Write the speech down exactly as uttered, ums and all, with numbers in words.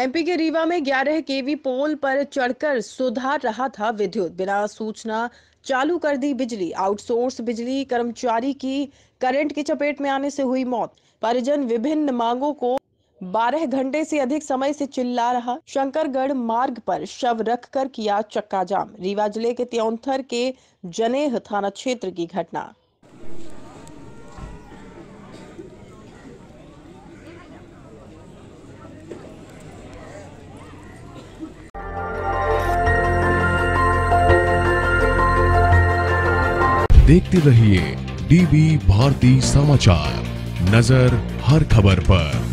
MP के रीवा में ग्यारह केवी पोल पर चढ़कर सुधार रहा था विद्युत। बिना सूचना चालू कर दी बिजली। आउटसोर्स बिजली कर्मचारी की करंट की चपेट में आने से हुई मौत। परिजन विभिन्न मांगों को बारह घंटे से अधिक समय से चिल्ला रहा। शंकरगढ़ मार्ग पर शव रखकर किया चक्का जाम। रीवा जिले के त्योंथर के जनेह थाना क्षेत्र की घटना। देखते रहिए डीबी भारती समाचार, नजर हर खबर पर।